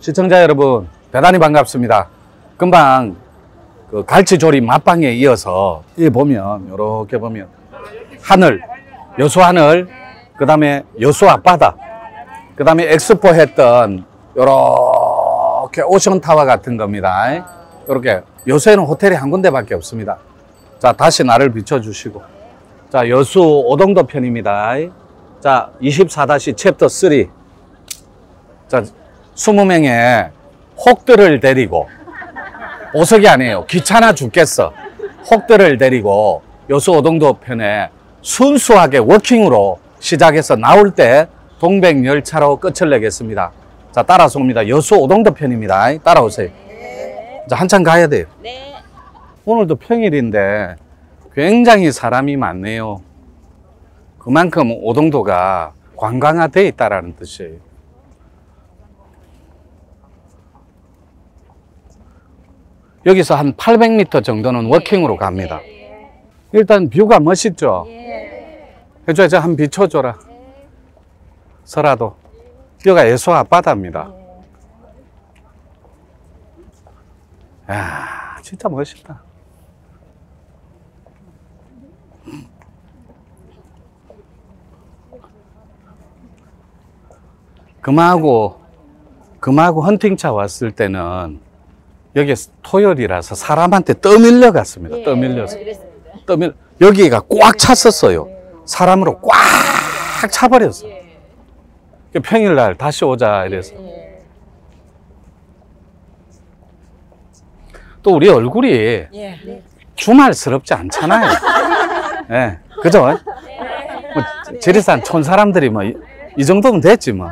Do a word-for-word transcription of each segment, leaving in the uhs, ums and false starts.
시청자 여러분, 대단히 반갑습니다. 금방 그 갈치조림 맛방에 이어서 여기 보면, 이렇게 보면 하늘, 여수 하늘, 그 다음에 여수 앞바다, 그 다음에 엑스포 했던 요렇게 오션타워 같은 겁니다. 요렇게 여수에는 호텔이 한 군데밖에 없습니다. 자, 다시 나를 비춰주시고, 자, 여수 오동도 편입니다. 자, 이십사 챕터 삼. 자, 이십 명의 혹들을 데리고, 보석이 아니에요. 귀찮아 죽겠어. 혹들을 데리고 여수 오동도 편에 순수하게 워킹으로 시작해서 나올 때 동백열차로 끝을 내겠습니다. 자, 따라서 옵니다. 여수 오동도 편입니다. 따라오세요. 자, 한참 가야 돼요. 네. 오늘도 평일인데 굉장히 사람이 많네요. 그만큼 오동도가 관광화되어 있다는 뜻이에요. 여기서 한 팔백 미터 정도는 워킹으로 갑니다. 일단 뷰가 멋있죠? 해줘야 저 한 비춰줘라. 설아도. 여기가 여수 앞바다입니다. 이야, 진짜 멋있다. 금하고, 금하고 헌팅차 왔을 때는 여기 토요일이라서 사람한테 떠밀려 갔습니다. 예, 떠밀려서. 떠밀, 여기가 꽉 찼었어요. 사람으로 꽉 차버렸어. 예. 평일날 다시 오자 이래서. 예. 또 우리 얼굴이 예. 주말스럽지 않잖아요. 예. 네. 그죠? 뭐 지리산 촌 사람들이 뭐 이 정도면 됐지 뭐.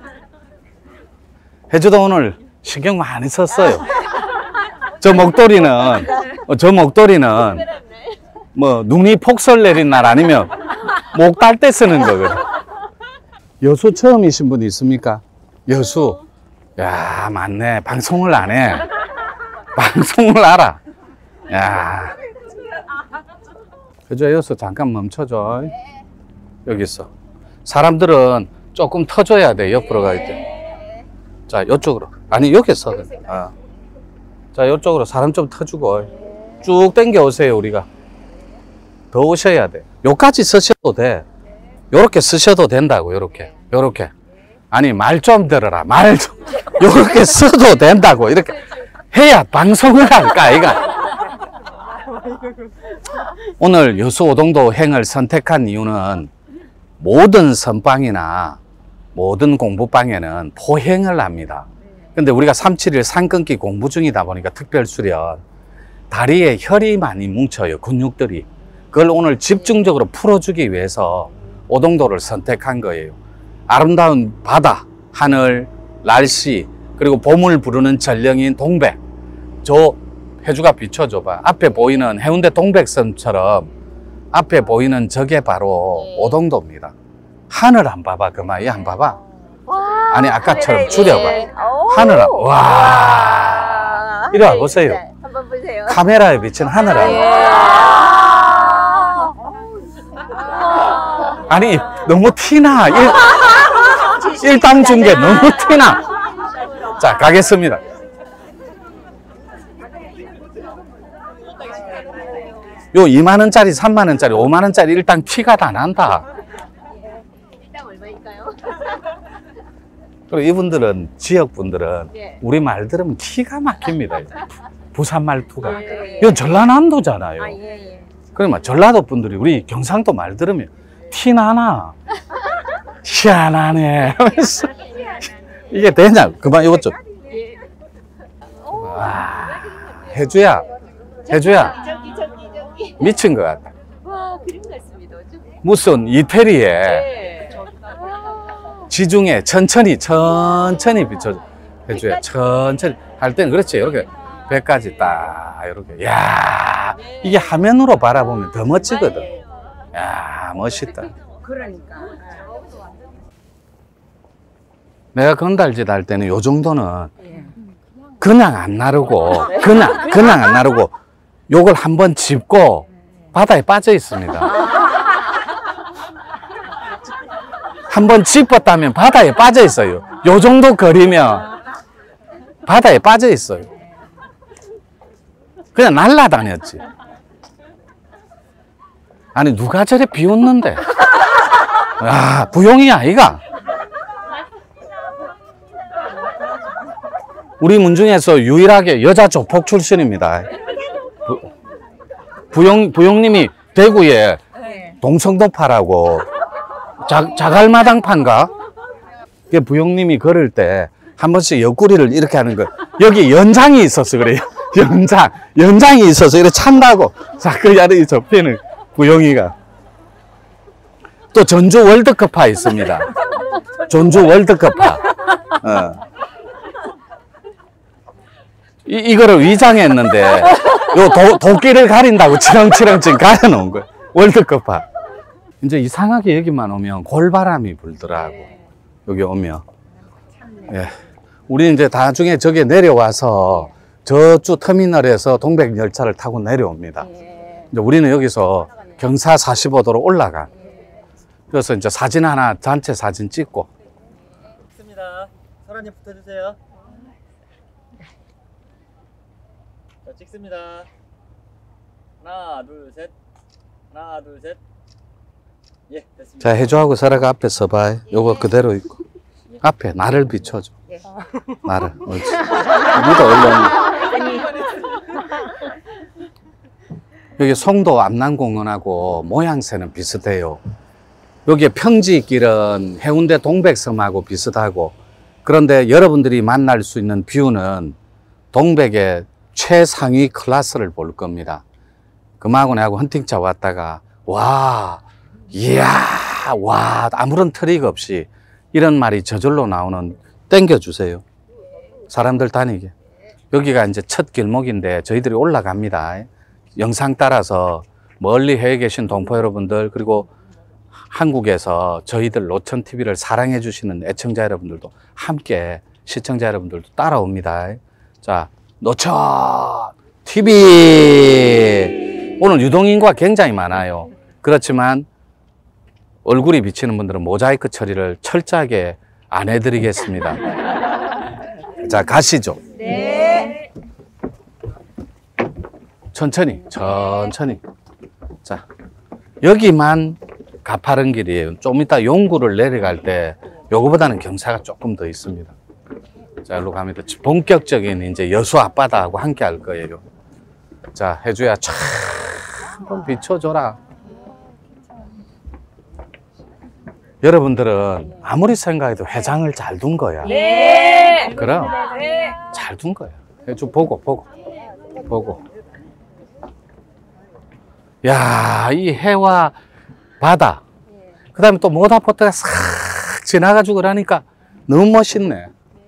해주도 오늘 신경 많이 썼어요. 저 목도리는, 저 목도리는, 뭐, 눈이 폭설 내린 날 아니면, 목 딸 때 쓰는 거거든. 여수 처음이신 분 있습니까? 여수. 야, 맞네. 방송을 안 해. 방송을 알아. 야. 그죠? 여수 잠깐 멈춰줘. 여기 있어. 사람들은 조금 터줘야 돼. 옆으로 갈 때. 자, 이쪽으로. 아니, 여기 있어. 아. 자, 이쪽으로 사람 좀 터주고 쭉 당겨 오세요. 우리가 더 오셔야 돼. 요까지 쓰셔도 돼. 요렇게 쓰셔도 된다고. 요렇게 요렇게. 아니, 말 좀 들어라. 말 좀 요렇게 써도 된다고. 이렇게 해야 방송을 할까 이가. 오늘 여수 오동도 행을 선택한 이유는 모든 선방이나 모든 공부방에는 포행을 합니다. 근데 우리가 삼칠일 산 끊기 공부 중이다 보니까 특별수련 다리에 혈이 많이 뭉쳐요. 근육들이. 그걸 오늘 집중적으로 풀어주기 위해서 오동도를 선택한 거예요. 아름다운 바다, 하늘, 날씨, 그리고 봄을 부르는 전령인 동백. 저 해주가 비춰줘봐. 앞에 보이는 해운대 동백섬처럼 앞에 보이는 저게 바로 오동도입니다. 하늘 한 봐봐. 그만, 얘 한 봐봐. 와, 아니, 아까처럼 하늘에, 줄여봐. 예. 하늘, 와. 이리 와 보세요. 한번 보세요. 카메라에 비친 하늘아. 예. 아니, 너무 티나. 일, 일당 준 게 너무 티나. 자, 가겠습니다. 요 이만 원짜리, 삼만 원짜리, 오만 원짜리 일당 티가 다 난다. 일당 얼마일까요? 그리고 이분들은, 지역분들은 예. 우리 말 들으면 기가 막힙니다. 부산 말투가. 예, 예. 이건 전라남도잖아요. 아, 예, 예. 그러면 전라도 분들이 우리 경상도 말 들으면 티 나나. 희한하네. 하면서 이게 되냐? 그만 이것 좀. 예. 와, 해주야. 해주야. 저기, 저기, 저기. 미친 것 같다. 와, 그림 같습니다. 무슨 이태리에 예. 지중해 천천히 천천히 비춰 해줘야 천천히 할 때는 그렇지. 이렇게 배까지 딱 이렇게. 야, 이게 화면으로 바라보면 더 멋지거든. 야, 멋있다. 그러니까. 내가 건달짓 할 때는 요 정도는 그냥 안 나르고 그냥 그냥 안 나르고 요걸 한번 짚고 바다에 빠져 있습니다. 한번 짚었다면 바다에 빠져 있어요. 요 정도 거리면 바다에 빠져 있어요. 그냥 날라다녔지. 아니 누가 저래 비웃는데? 아, 부용이 아이가. 우리 문중에서 유일하게 여자 조폭 출신입니다. 부, 부용, 부용님이 대구에 동성도파라고 자, 자갈마당판가? 부용님이 걸을 때 한 번씩 옆구리를 이렇게 하는 거. 여기 연장이 있어서 그래요. 연장. 연장이 있어서 이렇게 찬다고. 자, 그 자리에 접히는 부용이가. 또 전주 월드컵파 있습니다. 전주 월드컵파. 어. 이, 이거를 위장했는데, 요 도, 도끼를 가린다고 치렁치렁 지금 가려놓은 거예요. 월드컵파. 이제 이상하게 여기만 오면 골바람이 불더라고. 여기 오면. 예. 우리 이제 나중에 저기 내려와서 저쪽 터미널에서 동백 열차를 타고 내려옵니다. 이제 우리는 여기서 경사 사십오 도로 올라가. 그래서 이제 사진 하나, 단체 사진 찍고. 찍습니다. 설아님 붙어주세요. 자, 찍습니다. 하나, 둘, 셋. 하나, 둘, 셋. 예, 됐습니다. 자, 해주하고 설아가 앞에 서봐. 요거 그대로 있고. 앞에 나를 비춰줘. 나를. 옳지. 믿어, 얼른. 여기 송도 암남공원하고 모양새는 비슷해요. 여기 평지길은 해운대 동백섬하고 비슷하고, 그런데 여러분들이 만날 수 있는 뷰는 동백의 최상위 클래스를 볼 겁니다. 금하고 내하고 헌팅차 왔다가 와, 이야, 와, 아무런 트릭 없이 이런 말이 저절로 나오는, 땡겨주세요. 사람들 다니게. 여기가 이제 첫 길목인데 저희들이 올라갑니다. 영상 따라서 멀리 해외 계신 동포 여러분들, 그리고 한국에서 저희들 노천티비를 사랑해 주시는 애청자 여러분들도 함께, 시청자 여러분들도 따라옵니다. 자, 노천티비! 오늘 유동인구가 굉장히 많아요. 그렇지만 얼굴이 비치는 분들은 모자이크 처리를 철저하게 안 해드리겠습니다. 자, 가시죠. 네. 천천히, 천천히. 자, 여기만 가파른 길이에요. 좀 이따 용구를 내려갈 때 요거보다는 경사가 조금 더 있습니다. 자, 일로 가면 본격적인 이제 여수 앞바다하고 함께 할 거예요. 자, 해주야, 촤, 좀 비춰줘라. 여러분들은 아무리 생각해도 회장을 잘 둔 거야. 네. 그럼 잘 둔 거야. 해주 보고 보고 보고. 야, 이 해와 바다. 그다음에 또 모다포트가 싹 지나가지고 그러니까 너무 멋있네.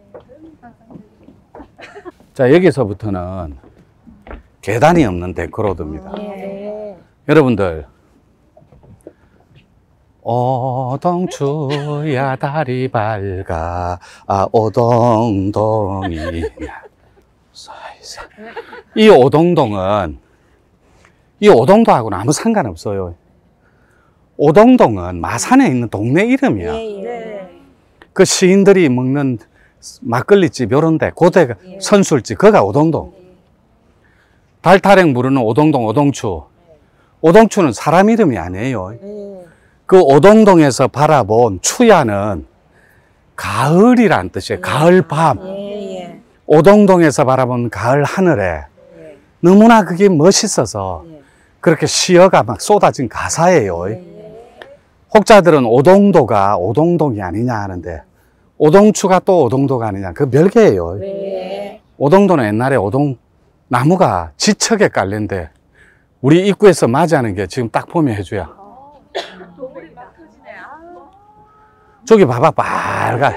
자, 여기서부터는 계단이 없는 데크로드입니다. 네. 여러분들, 오동추야 달이 밝아, 아 오동동이냐. 이 오동동은, 이 오동도하고는 아무 상관없어요. 오동동은 마산에 있는 동네 이름이야. 네. 그 시인들이 먹는 막걸리집 요런 데, 고대 선술집, 거가 오동동. 달타령 부르는 오동동, 오동추. 오동추는 사람 이름이 아니에요. 그 오동동에서 바라본 추야는 가을이란 뜻이에요. 가을 밤. 오동동에서 바라본 가을 하늘에 너무나 그게 멋있어서 그렇게 시어가 막 쏟아진 가사예요. 혹자들은 오동도가 오동동이 아니냐 하는데, 오동추가 또 오동도가 아니냐, 그 별개예요. 오동도는 옛날에 오동 나무가 지척에 깔린데 우리 입구에서 맞이하는 게 지금 딱 보면 해줘야. 저기 봐봐, 빨간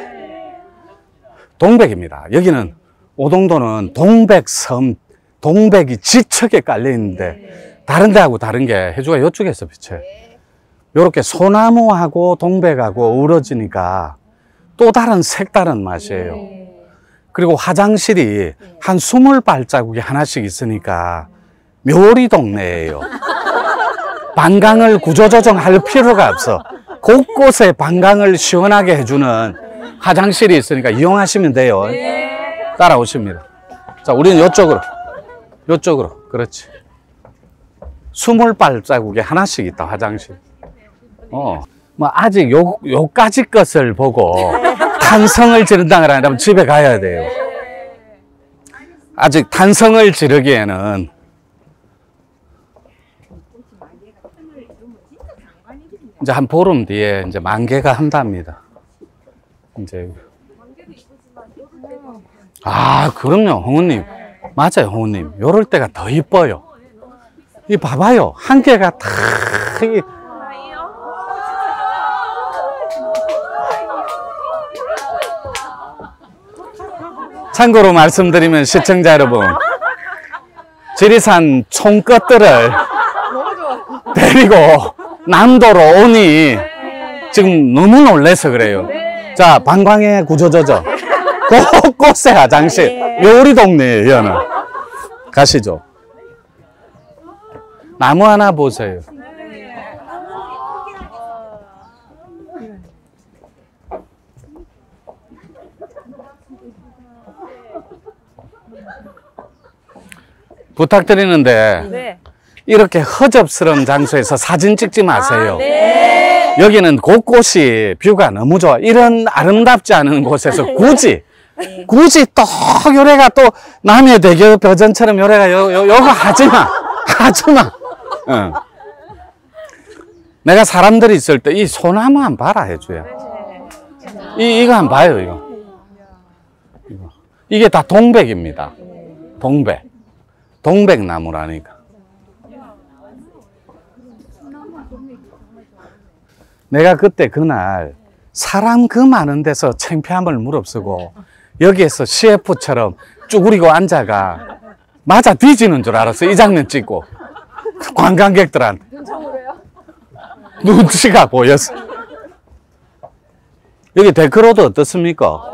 동백입니다. 여기는 오동도는 동백섬, 동백이 지척에 깔려 있는데 다른 데하고 다른 게 해주가 이쪽에서 비쳐요. 이렇게 소나무하고 동백하고 어우러지니까 또 다른 색다른 맛이에요. 그리고 화장실이 한 스물 발자국이 하나씩 있으니까 묘리 동네예요. 방광을 구조조정할 필요가 없어. 곳곳에 방광을 시원하게 해주는 화장실이 있으니까 이용하시면 돼요. 따라오십니다. 자, 우리는 요쪽으로. 요쪽으로. 그렇지. 스물 발자국에 하나씩 있다, 화장실. 어. 뭐, 아직 요, 요까지 것을 보고 탄성을 지른다 그러면 집에 가야 돼요. 아직 탄성을 지르기에는 이제 한 보름 뒤에 이제 만개가 한답니다. 이제. 아, 그럼요, 홍우님. 맞아요, 홍우님. 요럴 때가 더 이뻐요. 이 봐봐요. 한 개가 다, 이 참고로 말씀드리면 시청자 여러분, 지리산 총것들을 데리고 남도로 오니 지금 너무 놀래서 그래요. 자, 방광의 구조조죠. 곳곳에 화장실. 요리 동네예요, 여는. 가시죠. 나무 하나 보세요. 부탁드리는데 네. 이렇게 허접스러운 장소에서 사진 찍지 마세요. 아, 네. 여기는 곳곳이 뷰가 너무 좋아. 이런 아름답지 않은 곳에서 굳이 굳이 또 요래가 또 남의 대교 벼전처럼 요래가 요, 요, 요거 하지마. 하지마. 응. 내가 사람들이 있을 때 이 소나무 한 봐라 해줘야. 이, 이거 한 봐요, 이거. 이거. 이게 다 동백입니다. 동백. 동백나무라니까. 내가 그때 그날 사람 그 많은 데서 창피함을 무릅쓰고 여기에서 씨에프처럼 쭈그리고 앉아가 맞아 뒤지는 줄 알았어. 이 장면 찍고 관광객들한테 눈치가 보였어. 여기 데크로드 어떻습니까?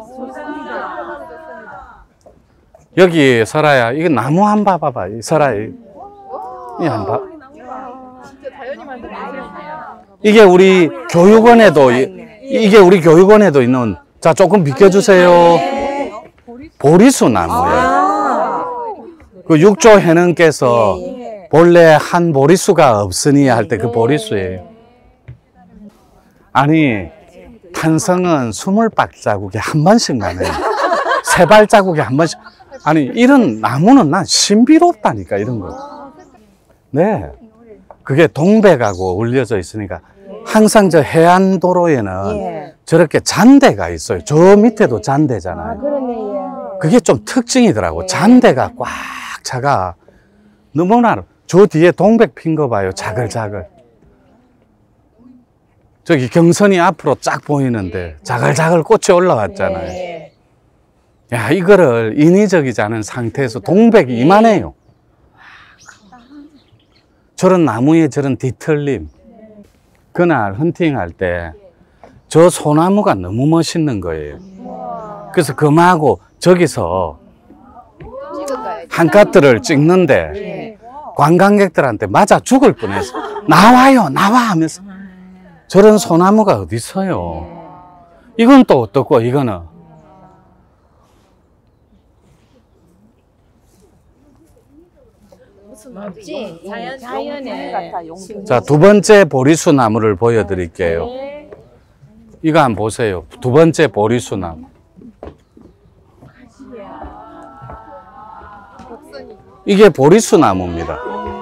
여기 설아야, 이거 나무 한 봐 봐봐. 이 설아야, 이 한 봐. 이게 우리 교육원에도 이게 우리 교육원에도 있는. 자, 조금 비켜주세요. 보리수 나무예요. 그 육조 해능께서 본래 한 보리수가 없으니 할 때 그 보리수예요. 아니, 탄성은 스물 발자국에 한 번씩 나네요. 세 발자국에 한 번씩. 아니, 이런 나무는 난 신비롭다니까, 이런 거. 네. 그게 동백하고 올려져 있으니까 항상 저 해안도로에는 예. 저렇게 잔대가 있어요. 저 밑에도 잔대잖아요. 아, 그러네, 예. 그게 좀 특징이더라고. 예. 잔대가 꽉 차가 너무나. 저 뒤에 동백 핀 거 봐요. 자글자글. 저기 경선이 앞으로 쫙 보이는데 자글자글 꽃이 올라왔잖아요. 예. 야, 이거를 인위적이지 않은 상태에서 동백이 이만해요. 저런 나무에 저런 뒤틀림. 그날 헌팅할 때 저 소나무가 너무 멋있는 거예요. 그래서 금하고 저기서 한 카트를 찍는데 관광객들한테 맞아 죽을 뻔했어. 나와요, 나와 하면서. 저런 소나무가 어디 있어요? 이건 또 어떻고, 이거는. 없지? 자연, 자연의 자, 두 번째 보리수 나무를 보여드릴게요. 이거 한번 보세요. 두 번째 보리수 나무. 이게 보리수 나무입니다.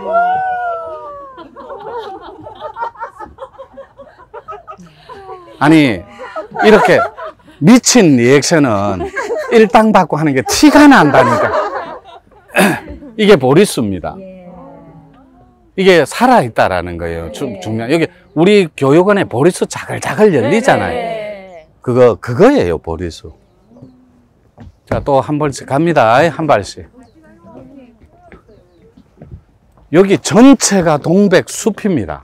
아니, 이렇게 미친 리액션은 일당받고 하는 게 티가 난다니까. 이게 보리수입니다. 이게 살아있다라는 거예요. 주, 중요한. 여기 우리 교육원에 보리수 자글자글 열리잖아요. 그거, 그거예요, 보리수. 자, 또 한 번씩 갑니다. 한 발씩. 여기 전체가 동백 숲입니다.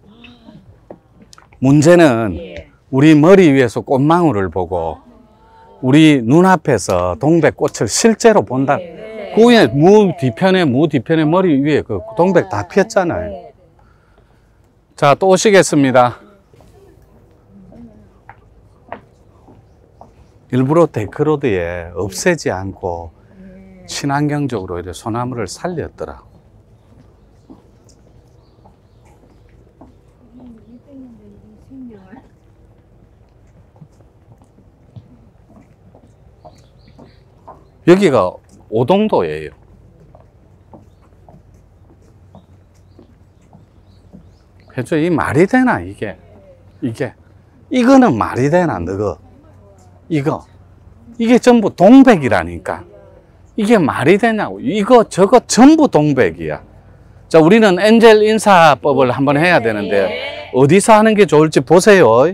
문제는 우리 머리 위에서 꽃망울을 보고 우리 눈앞에서 동백꽃을 실제로 본다. 그 위에 무 뒤편에, 무 뒤편에 머리 위에 그 동백 다 피었잖아요. 자, 또 오시겠습니다. 일부러 데크로드에 없애지 않고 친환경적으로 이렇게 소나무를 살렸더라. 여기가 오동도예요. 그죠? 이 말이 되나, 이게? 이게. 이거는 말이 되나, 너거? 이거. 이게 전부 동백이라니까. 이게 말이 되냐고. 이거, 저거 전부 동백이야. 자, 우리는 엔젤 인사법을 한번 해야 되는데, 어디서 하는 게 좋을지 보세요.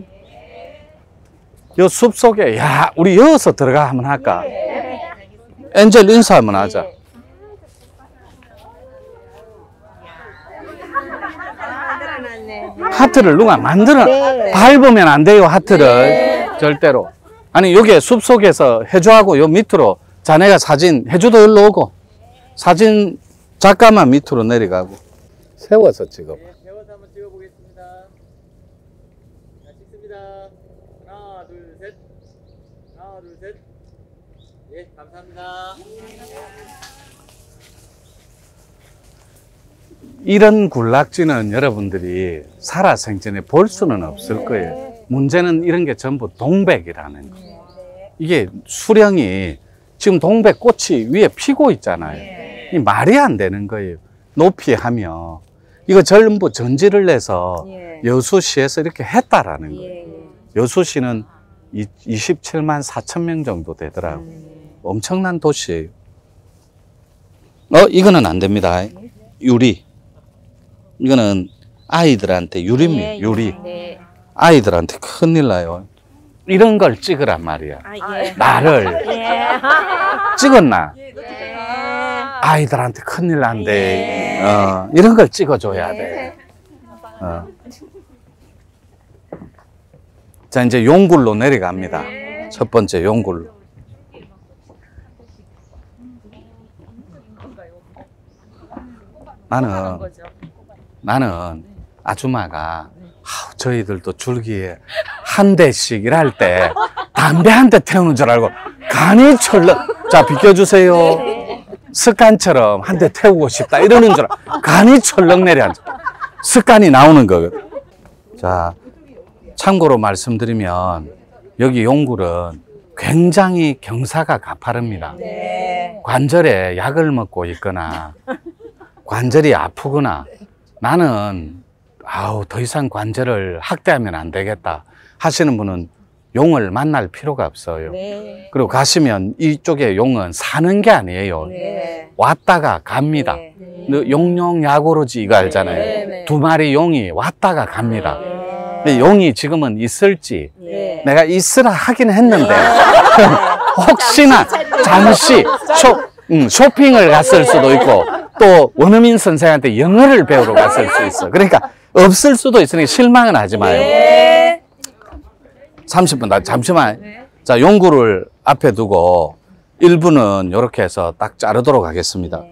요 숲 속에, 야, 우리 여기서 들어가 한번 할까? 엔젤 인사 한번 하자. 하트를 누가 만들어, 네. 밟으면 안 돼요, 하트를. 네. 절대로. 아니, 여기 숲속에서 해주하고 요 밑으로 자네가 사진, 해주도 여기로 오고, 사진 작가만 밑으로 내려가고. 세워서 찍어. 네, 세워서 한번 찍어보겠습니다. 자, 찍습니다. 하나, 둘, 셋. 하나, 둘, 셋. 예, 감사합니다. 이런 군락지는 여러분들이 살아생전에 볼 수는 없을 거예요. 문제는 이런 게 전부 동백이라는 거예요. 이게 수령이 지금 동백 꽃이 위에 피고 있잖아요. 이 말이 안 되는 거예요. 높이 하며. 이거 전부 전지를 내서 여수시에서 이렇게 했다라는 거예요. 여수시는 이십칠만 사천 명 정도 되더라고요. 엄청난 도시예요. 어, 이거는 안 됩니다. 유리. 이거는 아이들한테 유리입니다. 유리. 아이들한테 큰일 나요. 이런 걸 찍으란 말이야. 아, 예. 나를. 예. 찍었나? 예. 아이들한테 큰일 난대. 예. 어, 이런 걸 찍어줘야 돼. 어. 자, 이제 용굴로 내려갑니다. 첫 번째 용굴로. 나는, 나는 아줌마가 아우, 저희들도 줄기에 한 대씩 일할 때 담배 한 대 태우는 줄 알고 간이 철렁. 자, 비켜주세요. 습관처럼 한 대 태우고 싶다 이러는 줄 알고 간이 철렁 내려앉아. 습관이 나오는 거거든. 자, 참고로 말씀드리면 여기 용굴은 굉장히 경사가 가파릅니다. 관절에 약을 먹고 있거나 관절이 아프거나 나는 아우, 더 이상 관절을 학대하면 안 되겠다 하시는 분은 용을 만날 필요가 없어요. 네. 그리고 가시면 이쪽에 용은 사는 게 아니에요. 네. 왔다가 갑니다. 네. 용용 야고로지 이거 알잖아요. 네. 네. 두 마리 용이 왔다가 갑니다. 네. 근데 용이 지금은 있을지 네. 내가 있으라 하긴 했는데 네. 혹시나 잠시 쇼, 음, 쇼핑을 갔을 수도 있고 또 원어민 선생한테 영어를 배우러 갔을 수 있어. 그러니까 없을 수도 있으니 실망은 하지 마요. 네. 삼십 분, 나 잠시만. 네. 자, 용구를 앞에 두고 일 분은 이렇게 해서 딱 자르도록 하겠습니다. 네.